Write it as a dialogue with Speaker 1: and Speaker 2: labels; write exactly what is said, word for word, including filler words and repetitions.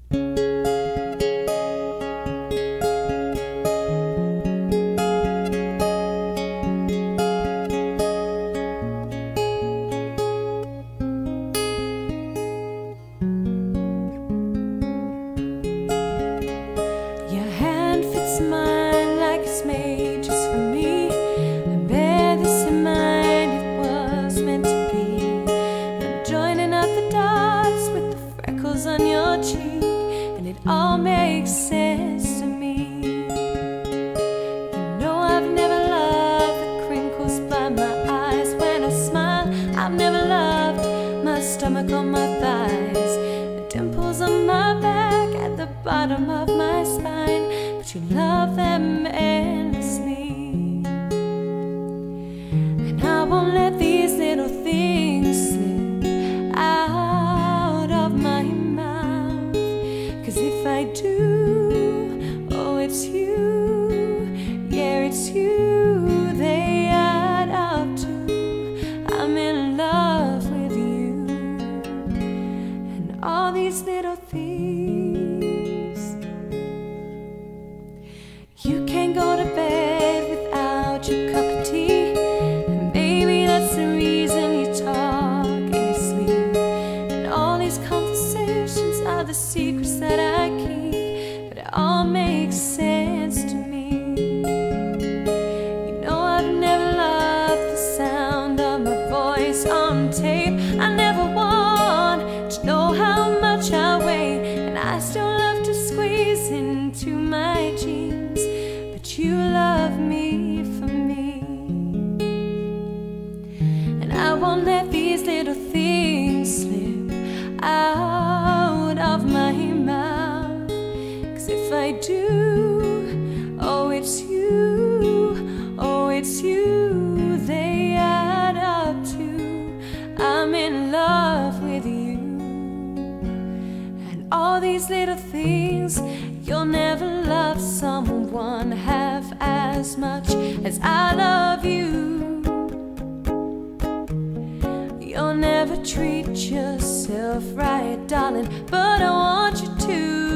Speaker 1: Mine like it's made just for me. I bear this in mind, it was meant to be. I'm joining up the dots with the freckles on your cheek, and it all makes sense to me. You know I've never loved the crinkles by my eyes when I smile. I've never loved my stomach or my thighs, the dimples on my back at the bottom of my spine. You love them endlessly, and I won't let these little things slip out of my mouth. 'Cause if I do, oh it's you, yeah it's you they add up to. I'm in love with you, and all these little things. You can't go to bed without your cup of tea, and maybe that's the reason you talk in your sleep. And all these conversations are the secrets that I keep, but it all makes sense to me. You know I've never loved the sound of my voice on tape. I never want to know how much I weigh, and I still love to squeeze into my jeans. You love me for me, and I won't let these little things slip out of my mouth. 'Cause if I do, oh it's you, oh it's you they add up to. I'm in love with you, and all these little things. You'll never love someone half as much as I love you. You'll never treat yourself right, darling, but I want you to.